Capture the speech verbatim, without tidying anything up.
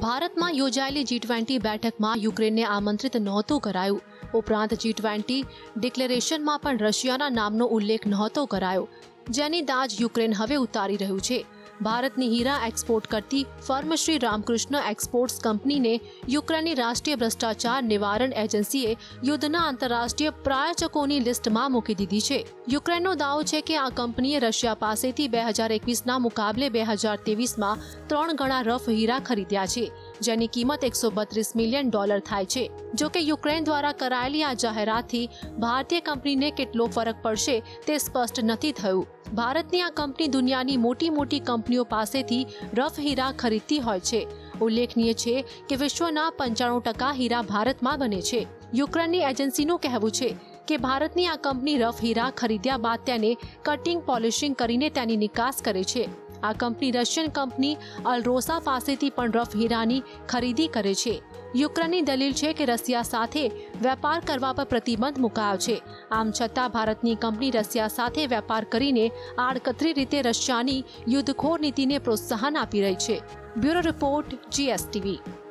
ભારતમાં યોજાયેલી G twenty બેઠકમાં યુક્રેનને આમંત્રિત નહોતું કરાયું। ઉપરાંત જી ટ્વેન્ટી ડિક્લેરેશનમાં પણ રશિયાના નામનો ઉલ્લેખ નહોતો કરાયો, જેની દાજ યુક્રેન હવે ઉતારી રહ્યું છે। ભારતની હીરા એક્સપોર્ટ કરતી ફર્મ શ્રી રામકૃષ્ણ એક્સપોર્ટ્સ કંપનીને યુક્રેનની રાષ્ટ્રીય ભ્રષ્ટાચાર નિવારણ એજન્સીએ યુદ્ધના આંતરરાષ્ટ્રીય પ્રાયોજકોની લિસ્ટમાં મૂકી દીધી છે। યુક્રેનનો દાવો છે કે આ કંપનીએ રશિયા પાસેથી બે હજાર એકવીસના મુકાબલે બે હજાર ત્રેવીસમાં ત્રણ ગણા રફ હીરા ખરીદ્યા છે, જેની કિંમત એકસો બત્રીસ મિલિયન ડોલર થાય છે। જો કે યુક્રેન દ્વારા કરાયેલી આ જાહેરાતથી ભારતીય કંપનીને કેટલો ફરક પડશે તે સ્પષ્ટ નથી થયું। ભારતની આ કંપની દુનિયાની મોટી મોટી કંપનીઓ પાસેથી રફ હીરા ખરીદતી હોય છે। ઉલ્લેખનીય છે કે વિશ્વના પંચાણું ટકા હીરા ભારતમાં બને છે। યુક્રેનની એજન્સીનું કહેવું છે કે ભારતની આ કંપની રફ હીરા ખરીદ્યા બાદ તેને કટિંગ પોલિશિંગ કરીને તેની નિકાસ કરે છે। આ કંપની રશિયન કંપની અલરોસા પાસેથી પણ રફ હીરાની ખરીદી કરે છે। યુક્રેનની દલીલ છે કે રશિયા સાથે વેપાર કરવા પર પ્રતિબંધ મુકાયો છે। આમ છતાં ભારતની કંપની રશિયા સાથે વેપાર કરીને આડકતરી રીતે રશિયાની યુદ્ધખોર નીતિને પ્રોત્સાહન આપી રહી છે। Bureau report, G S T વી।